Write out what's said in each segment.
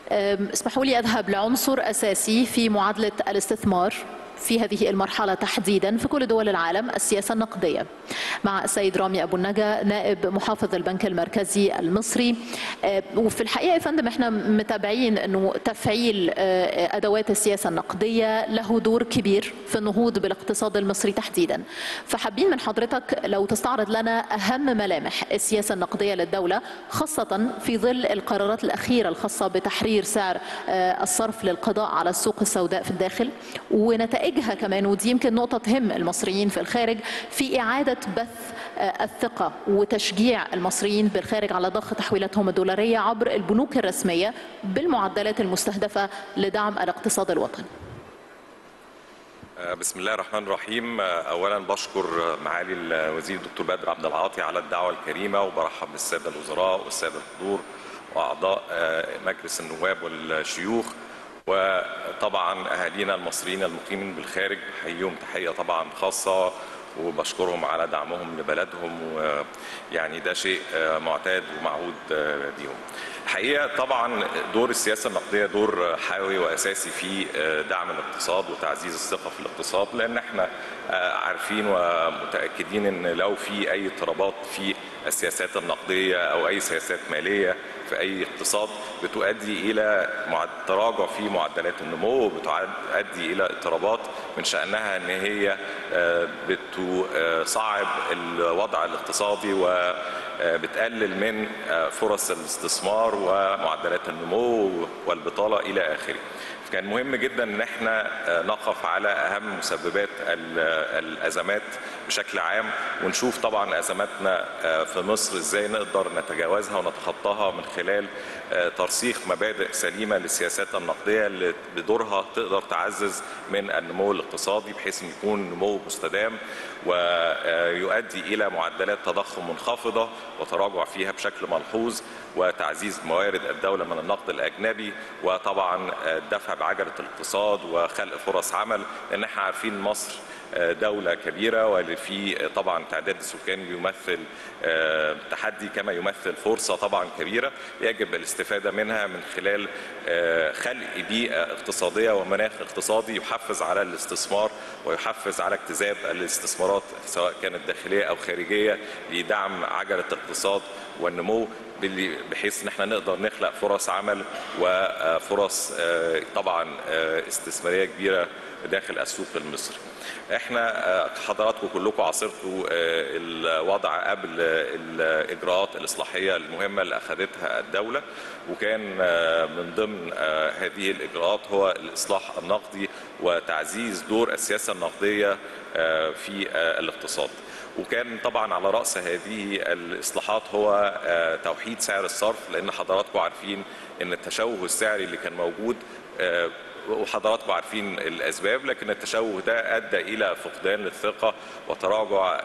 اسمحوا لي أذهب لعنصر أساسي في معادلة الاستثمار في هذه المرحلة تحديدا في كل دول العالم، السياسة النقدية، مع السيد رامي أبو النجا نائب محافظ البنك المركزي المصري. وفي الحقيقة يا فندم احنا متابعين انه تفعيل ادوات السياسة النقدية له دور كبير في النهوض بالاقتصاد المصري تحديدا. فحابين من حضرتك لو تستعرض لنا اهم ملامح السياسة النقدية للدولة، خاصة في ظل القرارات الأخيرة الخاصة بتحرير سعر الصرف للقضاء على السوق السوداء في الداخل، ونتائجها كمان، ودي يمكن نقطة تهم المصريين في الخارج في إعادة بث الثقة وتشجيع المصريين بالخارج على ضخ تحويلاتهم الدولارية عبر البنوك الرسمية بالمعدلات المستهدفة لدعم الاقتصاد الوطني. بسم الله الرحمن الرحيم. اولا بشكر معالي الوزير الدكتور بدر عبد العاطي على الدعوه الكريمه، وبرحب بالساده الوزراء والساده الحضور واعضاء مجلس النواب والشيوخ، وطبعا اهالينا المصريين المقيمين بالخارج بحييهم تحيه طبعا خاصه، وبشكرهم على دعمهم لبلدهم، ويعني ده شيء معتاد ومعهود بيهم. الحقيقه طبعا دور السياسه النقديه دور حيوي واساسي في دعم الاقتصاد وتعزيز الثقه في الاقتصاد، لان احنا عارفين ومتاكدين ان لو في اي اضطرابات في السياسات النقديه او اي سياسات ماليه في اي اقتصاد بتؤدي الى تراجع في معدلات النمو، وبتؤدي الى اضطرابات من شانها ان هي بتصعب الوضع الاقتصادي وبتقلل من فرص الاستثمار ومعدلات النمو والبطاله الى اخره. كان مهم جدا ان احنا نقف على اهم مسببات الازمات بشكل عام، ونشوف طبعا ازماتنا في مصر ازاي نقدر نتجاوزها ونتخطاها من خلال ترسيخ مبادئ سليمه للسياسات النقديه اللي بدورها تقدر تعزز من النمو الاقتصادي، بحيث ان يكون نمو مستدام ويؤدي الى معدلات تضخم منخفضه وتراجع فيها بشكل ملحوظ، وتعزيز موارد الدوله من النقد الاجنبي، وطبعا الدفع بعجله الاقتصاد وخلق فرص عمل، لان احنا عارفين مصر دولة كبيرة واللي في طبعا تعداد السكان بيمثل تحدي كما يمثل فرصة طبعا كبيرة يجب الاستفادة منها من خلال خلق بيئة اقتصادية ومناخ اقتصادي يحفز على الاستثمار ويحفز على اجتذاب الاستثمارات سواء كانت داخلية أو خارجية لدعم عجلة الاقتصاد والنمو، بحيث ان احنا نقدر نخلق فرص عمل وفرص طبعا استثمارية كبيرة داخل السوق المصري. احنا حضراتكم كلكم عاصرتوا الوضع قبل الاجراءات الاصلاحيه المهمه اللي اخذتها الدوله، وكان من ضمن هذه الاجراءات هو الاصلاح النقدي وتعزيز دور السياسه النقديه في الاقتصاد. وكان طبعا على راس هذه الاصلاحات هو توحيد سعر الصرف، لان حضراتكم عارفين ان التشوه السعري اللي كان موجود وحضراتكم عارفين الأسباب، لكن التشوه ده أدى إلى فقدان للثقة وتراجع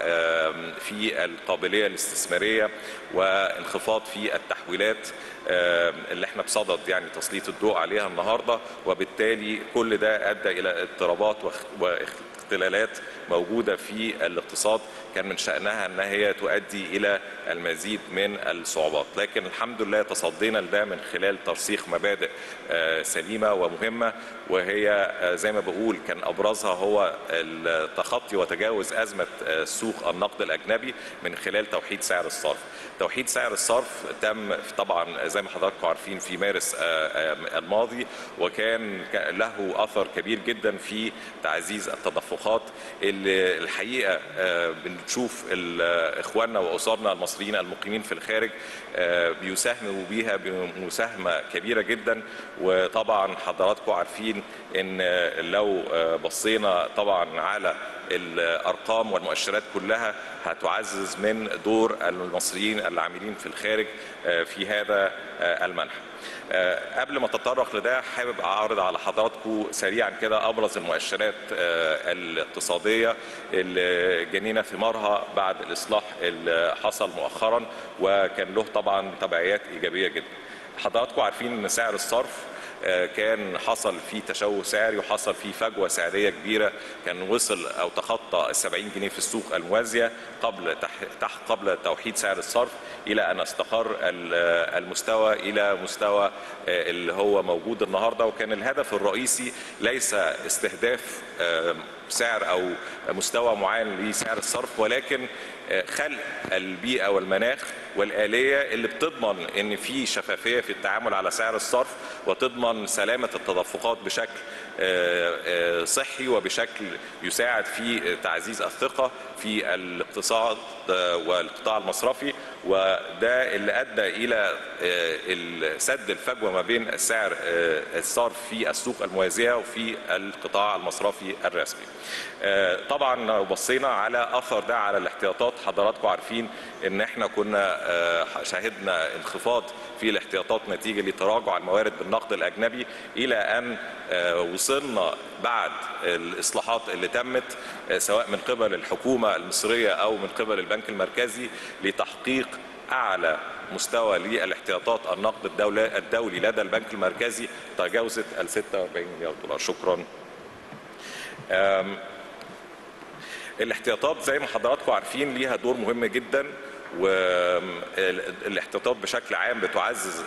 في القابلية الاستثمارية وانخفاض في التحويلات اللي احنا بصدد يعني تسليط الضوء عليها النهاردة، وبالتالي كل ده أدى إلى اضطرابات واختلالات موجودة في الاقتصاد كان من شأنها أنها هي تؤدي إلى المزيد من الصعوبات، لكن الحمد لله تصدينا لده من خلال ترسيخ مبادئ سليمة ومهمة، وهي زي ما بقول كان أبرزها هو التخطي وتجاوز أزمة سوق النقد الأجنبي من خلال توحيد سعر الصرف. توحيد سعر الصرف تم طبعا زي ما حضراتكم عارفين في مارس الماضي، وكان له أثر كبير جدا في تعزيز التدفقات اللي الحقيقة بنشوف إخواننا وأسرنا المصريين المقيمين في الخارج بيساهموا بيها بمساهمة كبيرة جدا. وطبعا حضراتكم عارفين ان لو بصينا طبعا على الارقام والمؤشرات كلها هتعزز من دور المصريين العاملين في الخارج في هذا المنحى. قبل ما تطرق لده حابب اعرض على حضراتكم سريعا كده ابرز المؤشرات الاقتصاديه اللي جنينا ثمارها بعد الاصلاح اللي حصل مؤخرا، وكان له طبعا تبعيات ايجابيه جدا. حضراتكم عارفين ان سعر الصرف كان حصل فيه تشوه سعري وحصل فيه فجوه سعريه كبيره، كان وصل او تخطى ال 70 جنيه في السوق الموازيه قبل توحيد سعر الصرف. الى ان استقر المستوى الى مستوى اللي هو موجود النهارده. وكان الهدف الرئيسي ليس استهداف سعر او مستوى معين لسعر الصرف، ولكن خلق البيئه والمناخ والآلية اللي بتضمن ان في شفافية في التعامل على سعر الصرف، وتضمن سلامة التدفقات بشكل صحي وبشكل يساعد في تعزيز الثقة في الاقتصاد والقطاع المصرفي. وده اللي ادى الى سد الفجوة ما بين سعر الصرف في السوق الموازية وفي القطاع المصرفي الرسمي. طبعا لو بصينا على اثر ده على الاحتياطات، حضراتكم عارفين ان احنا كنا شاهدنا انخفاض في الاحتياطات نتيجة لتراجع الموارد بالنقد الأجنبي، إلى أن وصلنا بعد الإصلاحات اللي تمت سواء من قبل الحكومة المصرية أو من قبل البنك المركزي لتحقيق أعلى مستوى للاحتياطات النقد الدولي لدى البنك المركزي تجاوزت ال 46 مليار دولار. شكرا. الاحتياطات زي ما حضراتكم عارفين ليها دور مهم جدا، والاحتياطات بشكل عام بتعزز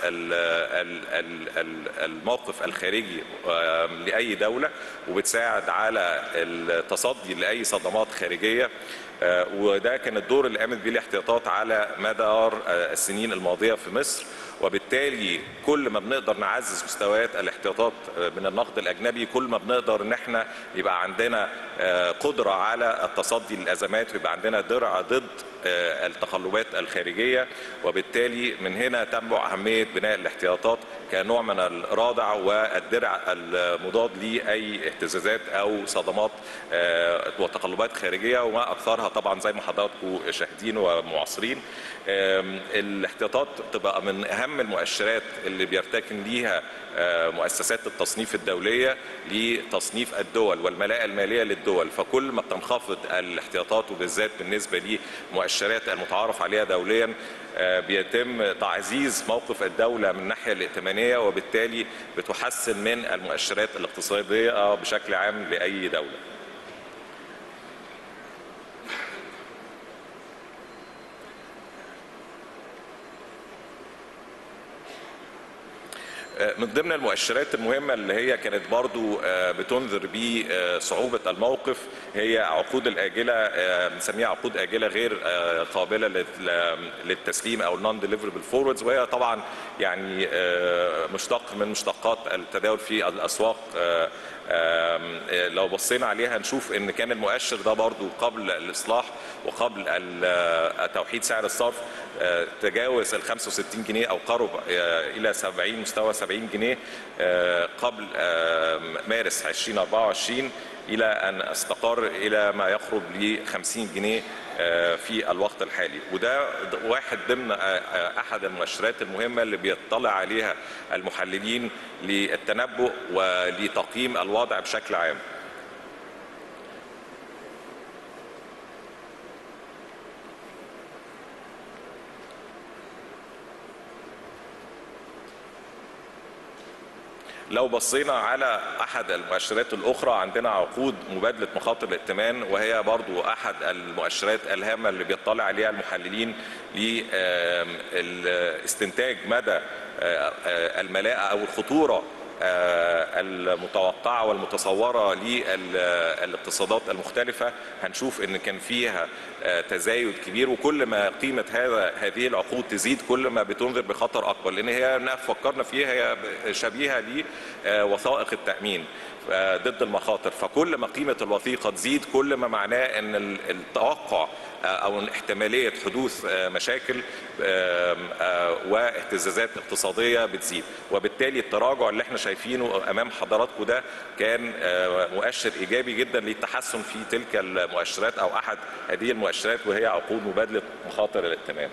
الموقف الخارجي لأي دولة، وبتساعد على التصدي لأي صدمات خارجية. وده كان الدور اللي قامت به الاحتياطات على مدار السنين الماضية في مصر. وبالتالي كل ما بنقدر نعزز مستويات الاحتياطات من النقد الأجنبي، كل ما بنقدر ان احنا يبقى عندنا قدرة على التصدي للأزمات، ويبقى عندنا درع ضد التقلبات الخارجية. وبالتالي من هنا تنبع أهمية بناء الاحتياطات كنوع من الرادع والدرع المضاد لأي اهتزازات أو صدمات وتقلبات خارجية، وما أكثرها طبعا زي ما حضراتكم شاهدين ومعاصرين. الاحتياطات تبقى من أهم المؤشرات اللي بيرتكن ليها مؤسسات التصنيف الدولية لتصنيف الدول والملاءة المالية للدول. فكل ما بتنخفض الاحتياطات، وبالذات بالنسبة لمؤشرات المتعارف عليها دوليا، بيتم تعزيز موقف الدولة من الناحية الائتمانية، وبالتالي بتحسن من المؤشرات الاقتصادية بشكل عام لأي دولة. من ضمن المؤشرات المهمة اللي هي كانت برضو بتنذر بصعوبة الموقف هي عقود الآجلة، بنسميها عقود آجلة غير قابلة للتسليم أو non deliverable forwards، وهي طبعا يعني مشتق من مشتقات التداول في الأسواق. لو بصينا عليها نشوف ان كان المؤشر ده برضو قبل الإصلاح وقبل توحيد سعر الصرف تجاوز ال 65 جنيه او قرب الى 70 مستوى 70 جنيه قبل مارس 2024، الى ان استقر الى ما يقرب ل 50 جنيه في الوقت الحالي. وده واحد ضمن احد المؤشرات المهمه اللي بيطلع عليها المحللين للتنبؤ ولتقييم الوضع بشكل عام. لو بصينا على احد المؤشرات الاخرى، عندنا عقود مبادله مخاطر الائتمان، وهي برضو احد المؤشرات الهامه اللي بيطلع عليها المحللين لاستنتاج مدى الملاءه او الخطوره المتوقعة والمتصورة للاقتصادات المختلفة. هنشوف ان كان فيها تزايد كبير، وكل ما قيمة هذه العقود تزيد كل ما بتنذر بخطر اكبر، لان هي فكرنا فيها هي شبيهة لوثائق التأمين ضد المخاطر. فكل ما قيمة الوثيقة تزيد كل ما معناه ان التوقع او احتمالية حدوث مشاكل واهتزازات اقتصادية بتزيد. وبالتالي التراجع اللي احنا شايفينه امام حضراتكم ده كان مؤشر ايجابي جدا للتحسن في تلك المؤشرات او احد هذه المؤشرات، وهي عقود مبادلة مخاطر الائتمان.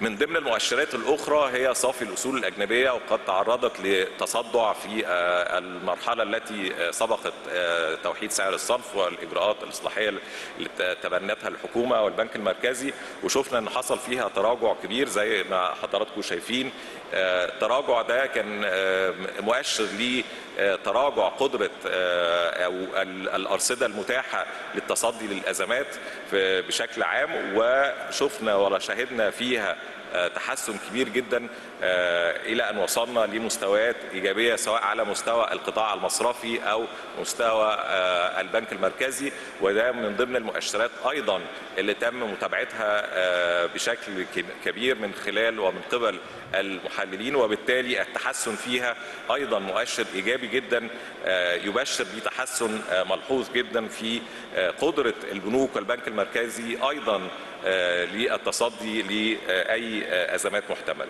من ضمن المؤشرات الأخرى هي صافي الأصول الأجنبية، وقد تعرضت لتصدع في المرحلة التي سبقت توحيد سعر الصرف والإجراءات الإصلاحية اللي تبنتها الحكومة والبنك المركزي، وشفنا أن حصل فيها تراجع كبير زي ما حضراتكم شايفين. التراجع ده كان مؤشر لتراجع قدرة أو الأرصدة المتاحة للتصدي للأزمات بشكل عام، وشفنا ولا شاهدنا فيها تحسن كبير جدا إلى أن وصلنا لمستويات إيجابية سواء على مستوى القطاع المصرفي أو مستوى البنك المركزي، وده من ضمن المؤشرات أيضا اللي تم متابعتها بشكل كبير من خلال ومن قبل المحللين، وبالتالي التحسن فيها أيضا مؤشر إيجابي جدا يبشر بتحسن ملحوظ جدا في قدرة البنوك والبنك المركزي أيضا للتصدي لأي أزمات محتملة.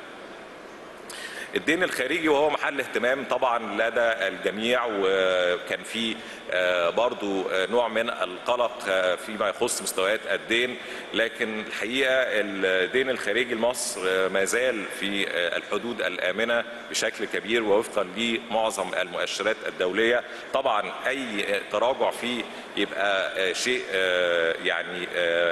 الدين الخارجي وهو محل اهتمام طبعا لدى الجميع، وكان في برضو نوع من القلق فيما يخص مستويات الدين، لكن الحقيقة الدين الخارجي لمصر ما زال في الحدود الآمنة بشكل كبير ووفقا لمعظم المؤشرات الدولية. طبعا أي تراجع فيه يبقى شيء يعني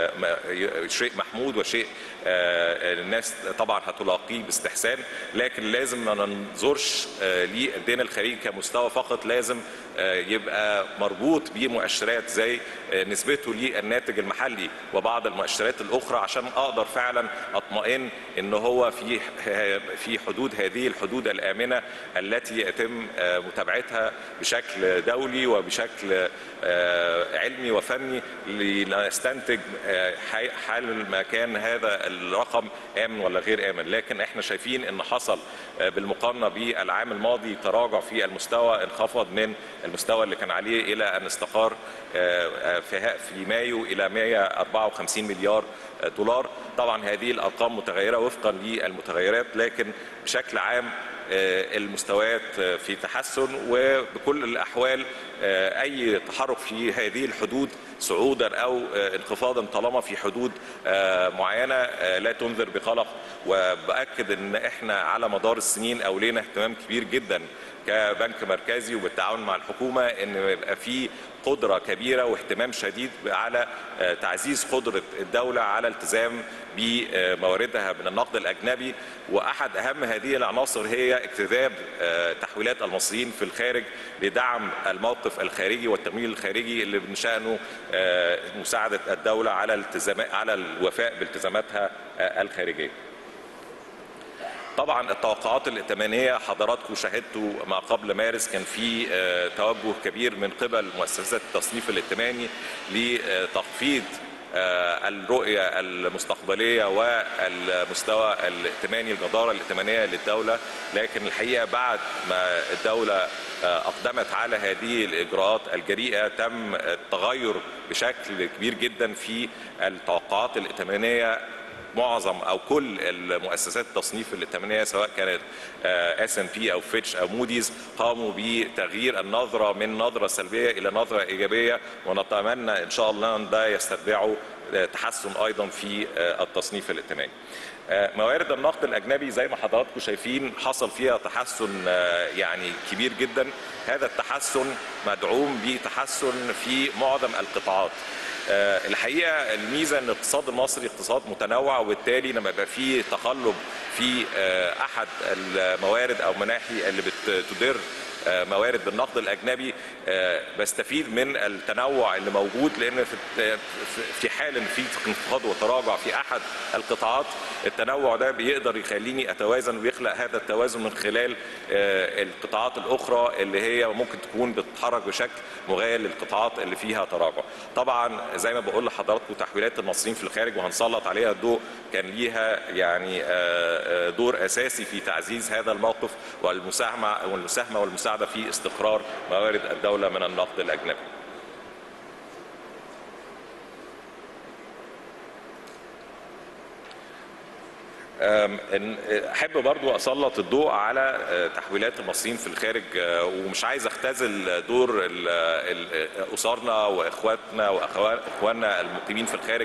شيء محمود وشيء الناس طبعا هتلاقيه باستحسان، لكن لازم ما ننظرش للدين الخارجي كمستوى فقط، لازم يبقى مربوط بمؤشرات زي نسبته للناتج المحلي وبعض المؤشرات الاخرى عشان اقدر فعلا اطمئن ان هو في حدود هذه الحدود الامنه التي يتم متابعتها بشكل دولي وبشكل علمي وفني لنستنتج حال ما كان هذا الرقم امن ولا غير امن. لكن احنا شايفين ان حصل بالمقارنه بالعام الماضي تراجع في المستوى، انخفض من المستوى اللي كان عليه الى ان استقر في مايو الى 154 مليار دولار. طبعا هذه الارقام متغيره وفقا للمتغيرات، لكن بشكل عام المستويات في تحسن، وبكل الأحوال أي تحرك في هذه الحدود صعودا أو انخفاضا طالما في حدود معينة لا تنذر بقلق. وبأكد أن احنا على مدار السنين أولينا اهتمام كبير جدا كبنك مركزي وبالتعاون مع الحكومة أن يبقى في قدرة كبيرة واهتمام شديد على تعزيز قدرة الدولة على التزام بمواردها من النقد الأجنبي، وأحد أهم هذه العناصر هي اجتذاب تحويلات المصريين في الخارج لدعم الموقف الخارجي والتمويل الخارجي اللي من شأنه مساعدة الدولة على الوفاء بالتزاماتها الخارجية. طبعا التوقعات الائتمانيه حضراتكم شاهدتوا ما قبل مارس كان في توجه كبير من قبل مؤسسات التصنيف الائتماني لتخفيض الرؤيه المستقبليه والمستوى الائتماني الجداره الائتمانيه للدوله، لكن الحقيقه بعد ما الدوله اقدمت على هذه الاجراءات الجريئه تم التغير بشكل كبير جدا في التوقعات الائتمانيه. معظم او كل المؤسسات التصنيف الائتمانيه سواء كانت S&P او فيتش او موديز قاموا بتغيير النظره من نظره سلبيه الى نظره ايجابيه، ونتمنى ان شاء الله ان ده يستتبعه تحسن ايضا في التصنيف الائتماني. موارد النقد الاجنبي زي ما حضراتكم شايفين حصل فيها تحسن يعني كبير جدا. هذا التحسن مدعوم بتحسن في معظم القطاعات. الحقيقه الميزه ان الاقتصاد المصري اقتصاد متنوع، وبالتالي لما يبقى فيه تقلب في احد الموارد او مناحي اللي بتدر موارد بالنقد الاجنبي بستفيد من التنوع اللي موجود، لان في حال ان في انخفاض وتراجع في احد القطاعات التنوع ده بيقدر يخليني اتوازن ويخلق هذا التوازن من خلال القطاعات الاخرى اللي هي ممكن تكون بتتحرك بشكل مغاير للقطاعات اللي فيها تراجع. طبعا زي ما بقول لحضراتكم تحويلات المصريين في الخارج وهنسلط عليها الضوء كان ليها يعني دور اساسي في تعزيز هذا الموقف والمساهمه والمساعده في استقرار موارد الدوله من النقد الاجنبي. احب برضو اسلط الضوء على تحويلات المصريين في الخارج، ومش عايز اختزل دور اسرنا واخواتنا واخواننا المقيمين في الخارج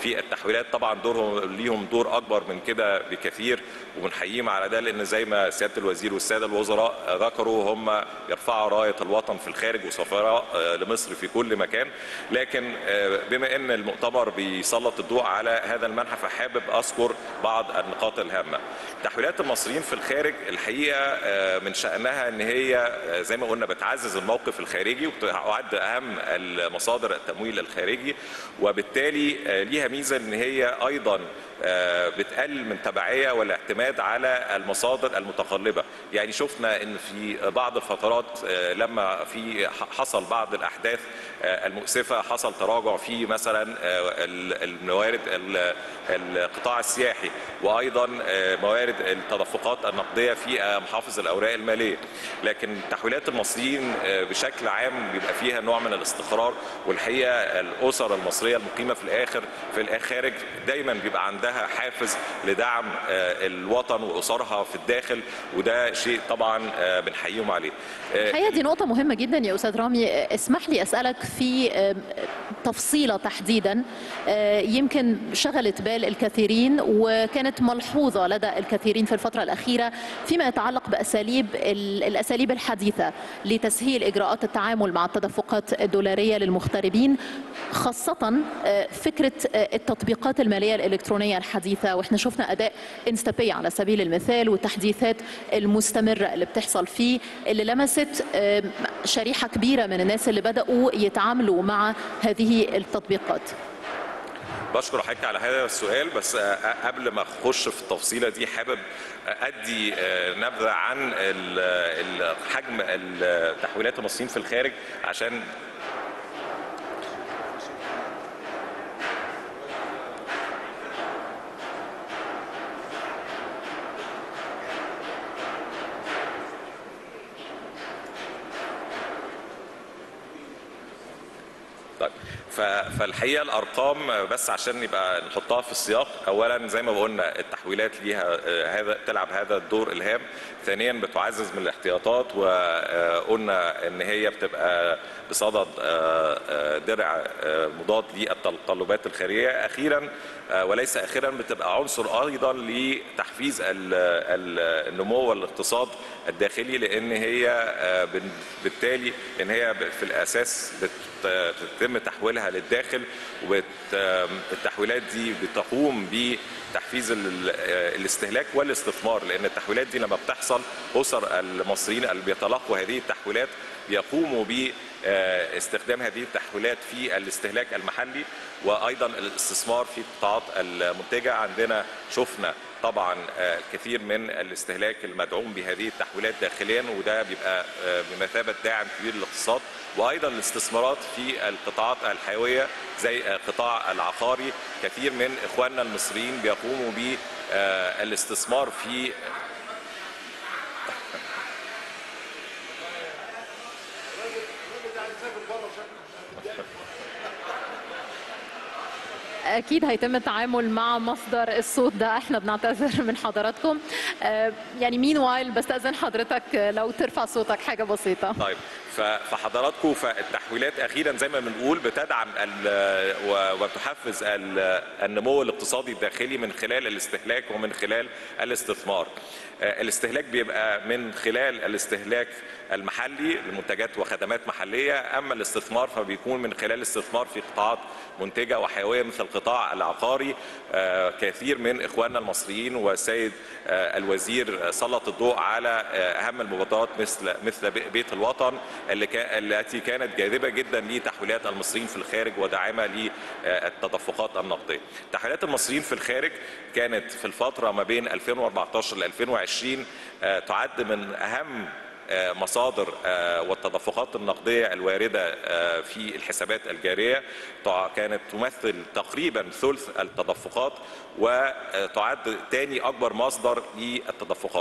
في التحويلات. طبعا ليهم دور اكبر من كده بكثير، وبنحييهم على ده، لان زي ما سياده الوزير والساده الوزراء ذكروا هم يرفعوا رايه الوطن في الخارج وسفراء لمصر في كل مكان. لكن بما ان المؤتمر بيسلط الضوء على هذا المنحى، فحابب اذكر بعض النقاط الهامه. تحويلات المصريين في الخارج الحقيقه من شانها ان هي زي ما قلنا بتعزز الموقف الخارجي، وبتعد اهم المصادر التمويل الخارجي، وبالتالي ليها ميزه ان هي ايضا بتقلل من تبعية والاعتماد على المصادر المتقلبة. يعني شفنا ان في بعض الفترات لما حصل بعض الاحداث المؤسفة، حصل تراجع في مثلا الموارد القطاع السياحي، وايضا موارد التدفقات النقدية في محافظ الاوراق المالية. لكن تحويلات المصريين بشكل عام بيبقى فيها نوع من الاستقرار، والحقيقة الاسر المصرية المقيمة في الخارج دايما بيبقى عندها حافز لدعم الوطن واسرها في الداخل، وده شيء طبعا بنحييهم عليه. الحقيقه دي نقطه مهمه جدا يا استاذ رامي. اسمح لي اسالك في تفصيله تحديدا يمكن شغلت بال الكثيرين وكانت ملحوظه لدى الكثيرين في الفتره الاخيره فيما يتعلق الاساليب الحديثه لتسهيل اجراءات التعامل مع التدفقات الدولاريه للمغتربين، خاصه فكره التطبيقات الماليه الالكترونيه الحديثه. واحنا شفنا اداء انستابي على سبيل المثال والتحديثات المستمره اللي بتحصل فيه، اللي لمست شريحه كبيره من الناس اللي بداوا يتعاملوا مع هذه التطبيقات. بشكر حضرتك على هذا السؤال، بس قبل ما اخش في التفصيله دي حابب ادي نبذه عن حجم التحويلات المصريين في الخارج عشان فالحقيقه الارقام بس عشان يبقى نحطها في السياق. اولا زي ما قلنا التحويلات ليها تلعب هذا الدور الهام. ثانيا بتعزز من الاحتياطات، وقلنا ان هي بتبقى بصدد درع مضاد للتقلبات الخارجيه. اخيرا وليس اخيرا بتبقى عنصر ايضا لتحفيز النمو والاقتصاد الداخلي، لان هي بالتالي ان هي في الاساس بتتم تحويلها للداخل، والتحويلات دي بتقوم بتحفيز الاستهلاك والاستثمار، لان التحويلات دي لما بتحصل اسر المصريين اللي بيتلقوا هذه التحويلات بيقوموا باستخدام هذه التحويلات في الاستهلاك المحلي وايضا الاستثمار في القطاعات المنتجه. عندنا شفنا طبعا كثير من الاستهلاك المدعوم بهذه التحويلات داخليا، وده بيبقى بمثابه داعم كبير للاقتصاد، وايضا الاستثمارات في القطاعات الحيويه زي القطاع العقاري. كثير من اخواننا المصريين بيقوموا بالاستثمار في أكيد هيتم التعامل مع مصدر الصوت ده، احنا بنعتذر من حضراتكم. يعني مين وايل بستأذن حضرتك لو ترفع صوتك حاجة بسيطة. طيب، فحضراتكم فالتحويلات أخيرا زي ما بنقول بتدعم وبتحفز النمو الاقتصادي الداخلي من خلال الاستهلاك ومن خلال الاستثمار. الاستهلاك بيبقى من خلال الاستهلاك المحلي لمنتجات وخدمات محلية، أما الاستثمار فبيكون من خلال الاستثمار في قطاعات منتجة وحيوية مثل القطاع العقاري. كثير من إخواننا المصريين والسيد الوزير سلط الضوء على أهم المبادرات مثل بيت الوطن التي كانت جاذبة جدا لتحويلات المصريين في الخارج وداعمة للتدفقات النقدية. تحويلات المصريين في الخارج كانت في الفترة ما بين 2014 ل 2020 تعد من أهم مصادر والتدفقات النقدية الواردة في الحسابات الجارية. كانت تمثل تقريبا ثلث التدفقات، وتعد ثاني أكبر مصدر للتدفقات.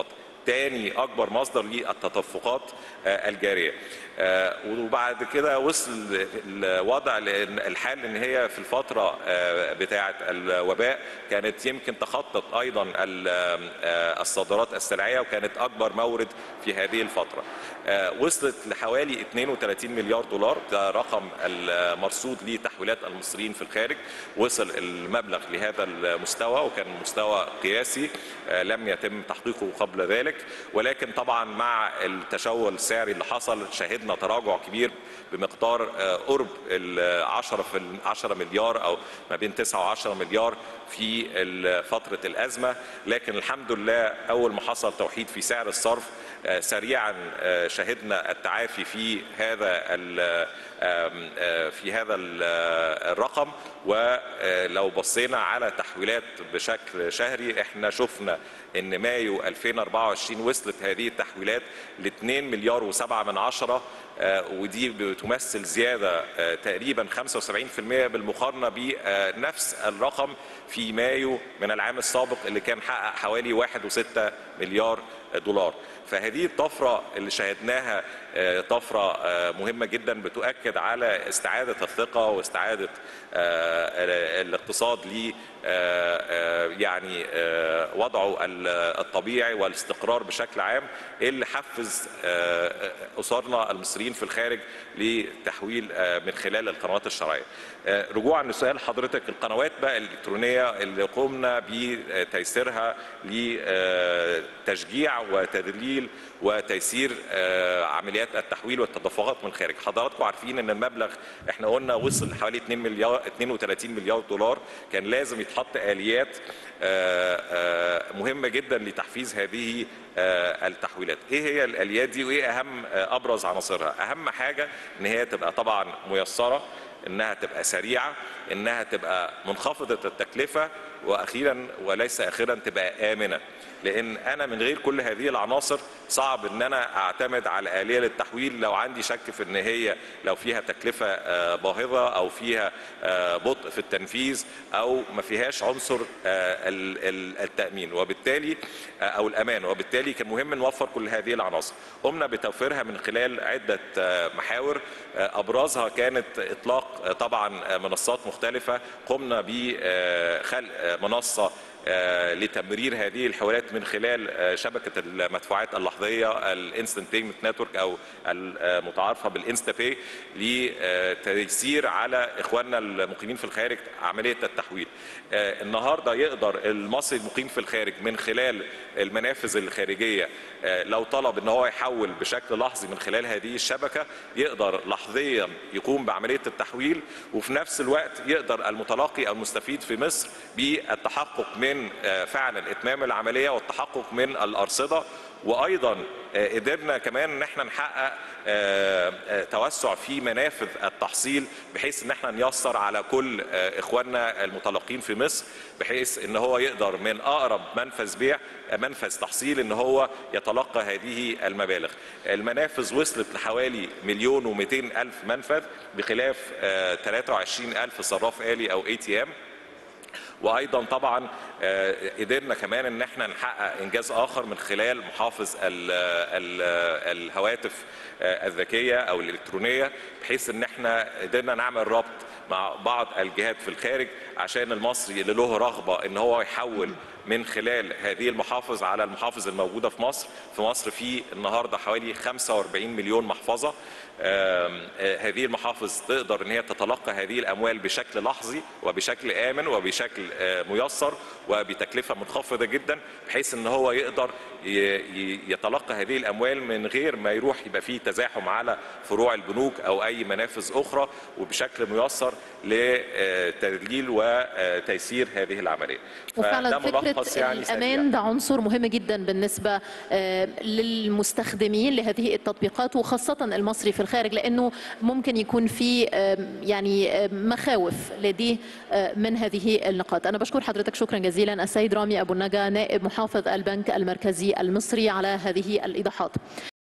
تاني اكبر مصدر للتدفقات الجاريه. وبعد كده وصل الوضع الحال ان هي في الفتره بتاعه الوباء كانت يمكن تخطط ايضا الصادرات السلعيه، وكانت اكبر مورد في هذه الفتره. وصلت لحوالي 32 مليار دولار، ده رقم المرصود لتحويلات المصريين في الخارج. وصل المبلغ لهذا المستوى، وكان مستوى قياسي لم يتم تحقيقه قبل ذلك، ولكن طبعا مع التشوه السعري اللي حصل شهدنا تراجع كبير بمقدار قرب ال 10 مليار او ما بين 9 و10 مليار في فترة الأزمة. لكن الحمد لله أول ما حصل توحيد في سعر الصرف سريعا شهدنا التعافي في هذا الرقم. ولو بصينا على تحويلات بشكل شهري احنا شفنا ان مايو 2024 وصلت هذه التحويلات ل 2 مليار و7 من عشرة، ودي بتمثل زيادة تقريبا 75% بالمقارنة بنفس الرقم في مايو من العام السابق اللي كان حقق حوالي 1.6 مليار دولار. فهذه الطفرة اللي شاهدناها طفرة مهمة جدا بتؤكد على استعادة الثقة واستعادة الاقتصاد ل يعني وضعه الطبيعي والاستقرار بشكل عام، اللي حفز أسرنا المصريين في الخارج لتحويل من خلال القنوات الشرعية. رجوعا لسؤال حضرتك، القنوات بقى الإلكترونية اللي قمنا بتيسيرها لتشجيع وتدليل وتيسير عمليات التحويل والتدفقات من الخارج. حضراتكم عارفين ان المبلغ احنا قلنا وصل لحوالي 32 مليار دولار. كان لازم يتحط آليات مهمة جدا لتحفيز هذه التحويلات. ايه هي الآليات دي وايه اهم ابرز عناصرها؟ اهم حاجة ان هي تبقى طبعا ميسرة، انها تبقى سريعة، انها تبقى منخفضة التكلفة، واخيرا وليس اخيرا تبقى آمنة. لان انا من غير كل هذه العناصر صعب ان انا اعتمد على آلية للتحويل لو عندي شك في ان هي لو فيها تكلفة باهظة او فيها بطء في التنفيذ او ما فيهاش عنصر التأمين وبالتالي او الامان. وبالتالي كان مهم نوفر كل هذه العناصر. قمنا بتوفيرها من خلال عدة محاور، ابرزها كانت اطلاق طبعا منصات مختلفة. قمنا بخلق منصة لتمرير هذه الحوالات من خلال شبكة المدفوعات اللحظية الانستنت بيمنت نتورك او المتعارفة بالانستا باي، لتيسير على اخواننا المقيمين في الخارج عملية التحويل. النهاردة يقدر المصري المقيم في الخارج من خلال المنافذ الخارجية لو طلب ان هو يحول بشكل لحظي من خلال هذه الشبكة يقدر لحظيا يقوم بعملية التحويل، وفي نفس الوقت يقدر المتلقي او المستفيد في مصر بالتحقق من فعلا اتمام العملية والتحقق من الأرصدة. وايضا قدرنا كمان ان احنا نحقق توسع في منافذ التحصيل بحيث ان احنا نيسر على كل اخواننا المتلقين في مصر، بحيث ان هو يقدر من اقرب منفذ بيع منفذ تحصيل ان هو يتلقى هذه المبالغ. المنافذ وصلت لحوالي 1,200,000 منفذ بخلاف 23,000 صراف آلي او ATM. وايضا طبعا قدرنا كمان ان احنا نحقق انجاز اخر من خلال محافظ الهواتف الذكيه او الالكترونيه، بحيث ان احنا قدرنا نعمل ربط مع بعض الجهات في الخارج عشان المصري اللي له رغبه ان هو يحول من خلال هذه المحافظ على المحافظ الموجوده في مصر. في مصر في النهارده حوالي 45 مليون محفظه. هذه المحافظ تقدر ان هي تتلقى هذه الاموال بشكل لحظي وبشكل امن وبشكل ميسر وبتكلفه منخفضه جدا، بحيث ان هو يقدر يتلقى هذه الاموال من غير ما يروح يبقى فيه تزاحم على فروع البنوك او اي منافذ اخرى، وبشكل ميسر لتدليل وتيسير هذه العمليه. وفعلا فكره الامان ده عنصر مهم جدا بالنسبه للمستخدمين لهذه التطبيقات، وخاصه المصري في الخارج، لانه ممكن يكون في يعني مخاوف لديه من هذه النقاط. انا بشكر حضرتك شكرا جزيلا السيد رامي ابو النجا نائب محافظ البنك المركزي المصري على هذه الايضاحات.